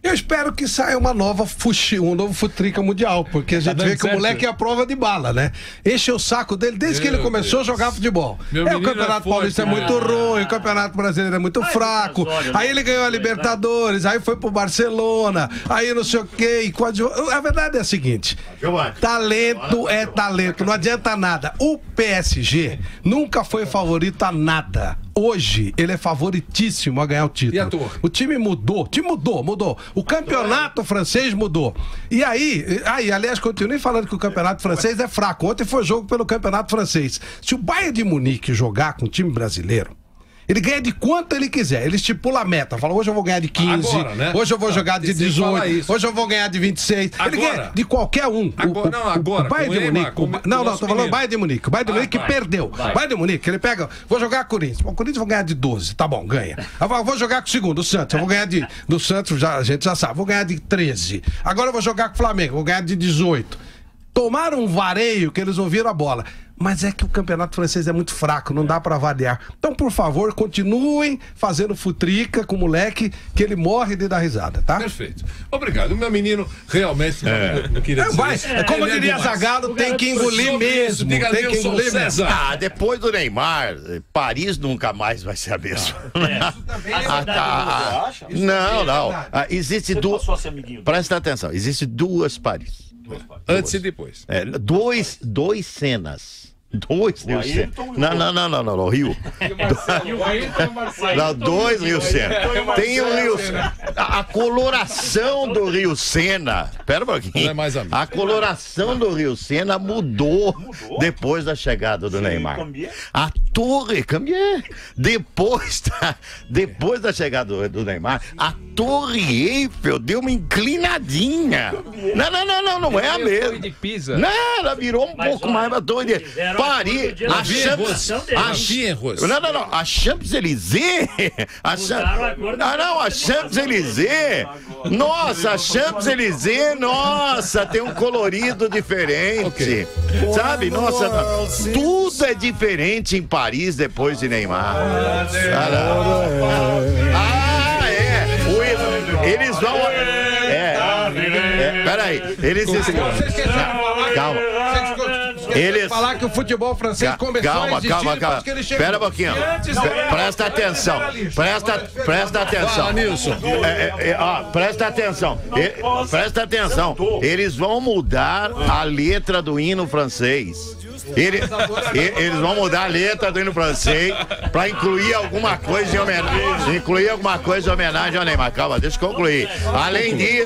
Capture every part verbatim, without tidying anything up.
Eu espero que saia uma nova fuxi, um novo futrica mundial, porque a gente tá vê que certo. O moleque é a prova de bala, né? Enche o saco dele desde Meu que ele começou Deus. a jogar futebol. Meu é, o Campeonato é Paulista é muito ah. ruim, o Campeonato Brasileiro é muito Ai, fraco. Olhos, aí ele ganhou a Libertadores, aí foi pro Barcelona, aí não sei o quê. A verdade é a seguinte: talento é talento, não adianta nada. O P S G nunca foi favorito a nada. Hoje, ele é favoritíssimo a ganhar o título. E a torre? O time mudou, o time mudou, mudou. O campeonato francês mudou. E aí, aí, aliás, continuei falando que o campeonato francês é fraco. Ontem foi jogo pelo campeonato francês. Se o Bayern de Munique jogar com o time brasileiro, ele ganha de quanto ele quiser. Ele estipula a meta. Fala, hoje eu vou ganhar de quinze, agora, né? hoje eu vou jogar de dezoito, hoje eu vou ganhar de vinte e seis. Agora. Ele ganha de qualquer um. Agora, o, não, agora. O Bayern de Munique. O, não, não, tô falando Bayern de Munique. O Bayern de Munique ah, perdeu. O Bayern de Munique, ele pega, vou jogar com o Corinthians. O Corinthians eu vou ganhar de doze. Tá bom, ganha. Eu vou jogar com o segundo, o Santos. Eu vou ganhar de. Do Santos, já, a gente já sabe. Vou ganhar de treze. Agora eu vou jogar com o Flamengo. Vou ganhar de dezoito. Tomaram um vareio que eles ouviram a bola. Mas é que o campeonato francês é muito fraco, não dá pra avaliar. Então, por favor, continuem fazendo futrica com o moleque, que ele morre de dar risada, tá? Perfeito. Obrigado. O meu menino realmente é. não queria dizer Vai, é, como ele diria é Zagallo, tem que engolir mesmo. Tem que engolir mesmo. Ah, depois do Neymar, Paris nunca mais vai ser a mesma. É. ah, tá. Não, não. Ah, existe duas. Presta atenção, existe duas Paris. Antes e depois. É, dois, dois cenas. Dois Rio Sena. Não, não, não, não, não, não, Rio. Não, dois Rio Sena. Tem o Rio Sena. A coloração do Rio Sena. Pera um pouquinho. A coloração do Rio Sena mudou depois da chegada do Neymar. A torre, cambiei. Depois da, depois da chegada do Neymar, a Torre Eiffel deu uma inclinadinha. Não, não, não, não, não é a mesma. Não, ela virou um pouco mais pra Torre de Paris, a Champs... Não, não, não, a Champs-Élysées... A Champs... Não, não, a Champs-Élysées... Nossa, a Champs-Élysées, nossa, tem um colorido diferente. Okay. Sabe, nossa, tudo é diferente em Paris depois de Neymar. Ah, é. O... Eles vão... É, é, peraí, eles... Calma. Eles... falar que o futebol francês começou calma, a existir calma, calma. que ele chegou. Espera um pouquinho. Presta atenção. Presta, presta atenção. É, é, é, ó, presta atenção. E, presta atenção. Eles vão mudar a letra do hino francês. Ele, eles vão mudar a letra do hino francês pra incluir alguma coisa em homenagem, incluir alguma coisa em homenagem ao Neymar. Calma, deixa eu concluir. Além disso,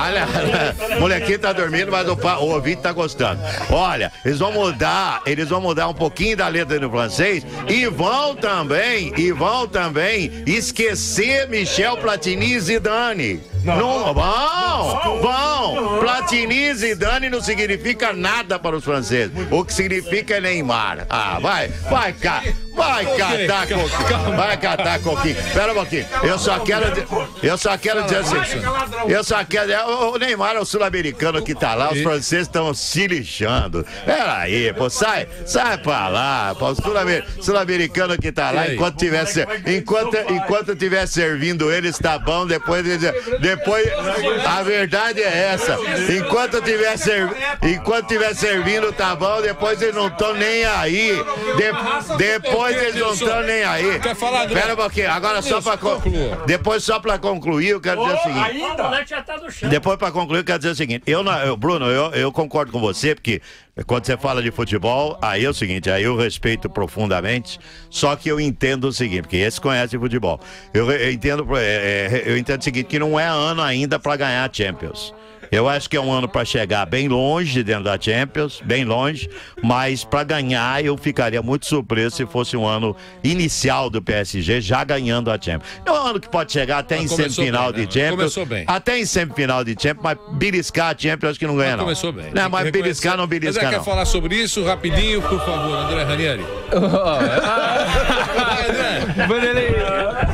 o molequinho tá dormindo, mas o, o ouvinte tá gostando. Olha, eles vão mudar, eles vão mudar um pouquinho da letra do francês e vão também, e vão também esquecer Michel Platini e Zidane. Não, não, vão, vão. Platini e Zidane não significa nada para os franceses. O que significa é Neymar. Ah, vai, vai cá, vai catar coquinho, vai catar coquinho. Pera um pouquinho, eu só quero, eu só quero dizer assim, eu só quero, o Neymar é o sul-americano que tá lá, os franceses estão se lixando. Pera aí, pô, sai, sai pra lá, pô, o sul-americano que tá lá, enquanto tiver, enquanto, enquanto tiver servindo eles, tá bom, depois Depois, a verdade é essa. Enquanto tiver, serv... Enquanto tiver servindo, tá bom. Depois eles não estão nem aí. De... Depois eles não estão nem aí. Pera um pouquinho. Agora só pra concluir. Depois só pra concluir, eu quero dizer o seguinte. Depois pra concluir, eu quero dizer o seguinte. Eu, eu Bruno, eu, eu concordo com você, porque quando você fala de futebol, aí é o seguinte, aí eu respeito profundamente, só que eu entendo o seguinte, porque esse conhece futebol. Eu, eu, entendo, é, eu entendo o seguinte, que não é ano ainda para ganhar a Champions. Eu acho que é um ano para chegar bem longe dentro da Champions, bem longe, mas para ganhar eu ficaria muito surpreso se fosse um ano inicial do P S G já ganhando a Champions. É um ano que pode chegar até mas em semifinal bem, né? de Champions, bem. até em semifinal de Champions, mas beliscar a Champions acho que não ganha mas não. Começou bem. Não, mas beliscar não beliscar mas é, não. Quer falar sobre isso rapidinho, por favor, André Ranieri? Vanderlei.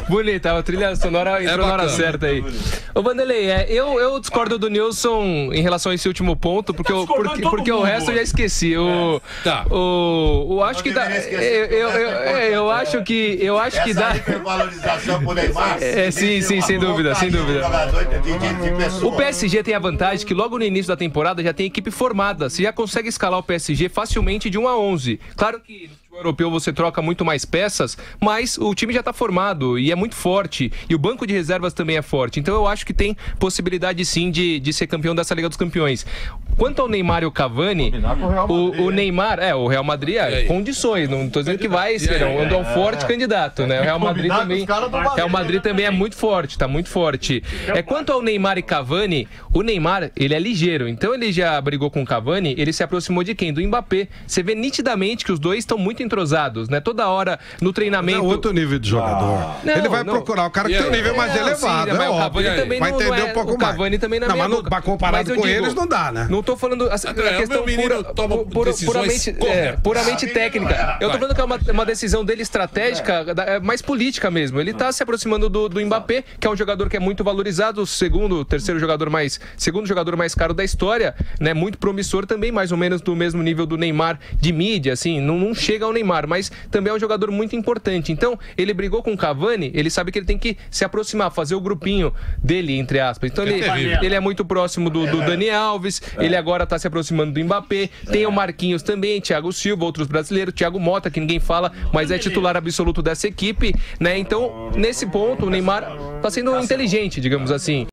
Bonita, a trilha sonora entrou na hora certa aí. Ô, Vanderlei, é, eu, eu discordo do Nilson em relação a esse último ponto, porque, tá eu, porque, porque o resto eu já esqueci. O, é. Tá. O, o, acho que dá. Eu, eu, eu, eu acho que. Eu acho que dá. Hipervalorização pro Neymar. É, sim, sim, sem dúvida, sem dúvida. O P S G tem a vantagem que logo no início da temporada já tem equipe formada. Você já consegue escalar o P S G facilmente de um a onze. Claro que no europeu você troca muito mais peças, mas o time já está formado e é muito forte, e o banco de reservas também é forte, então eu acho que tem possibilidade sim de, de ser campeão dessa Liga dos Campeões. Quanto ao Neymar e o Cavani, o, o, o Neymar, é, o Real Madrid, é, condições, não estou dizendo que vai ser um, um forte candidato, né? O Real Madrid também, Real Madrid também é muito forte, está muito forte. É, quanto ao Neymar e Cavani, o Neymar, ele é ligeiro, então ele já brigou com o Cavani, ele se aproximou de quem? Do Mbappé. Você vê nitidamente que os dois estão muito entrosados, né? Toda hora no treinamento. É outro nível de jogador. Ah. Não, ele vai não. procurar o cara que tem um nível mais é, elevado. Sim, é, é o Cavani também vai não, entender não é, um pouco o Cavani mais. também não é não, mas não, época. comparado mas com digo, eles não dá, né? Não tô falando a, a questão pura, pura, puramente, é, puramente técnica. Eu tô falando que é uma, uma decisão dele estratégica, é, mais política mesmo. Ele tá se aproximando do, do Mbappé, que é um jogador que é muito valorizado, o segundo, terceiro jogador mais, segundo jogador mais caro da história, né? Muito promissor também, mais ou menos do mesmo nível do Neymar de mídia, assim, não, não chega ao Neymar, mas também é um jogador muito importante. Então, ele brigou com o Cavani, ele sabe que ele tem que se aproximar, fazer o grupinho dele, entre aspas. Então, ele, ele é muito próximo do, do Dani Alves, ele agora tá se aproximando do Mbappé, tem o Marquinhos também, Thiago Silva, outros brasileiros, Thiago Mota, que ninguém fala, mas é titular absoluto dessa equipe, né? Então, nesse ponto, o Neymar tá sendo inteligente, digamos assim.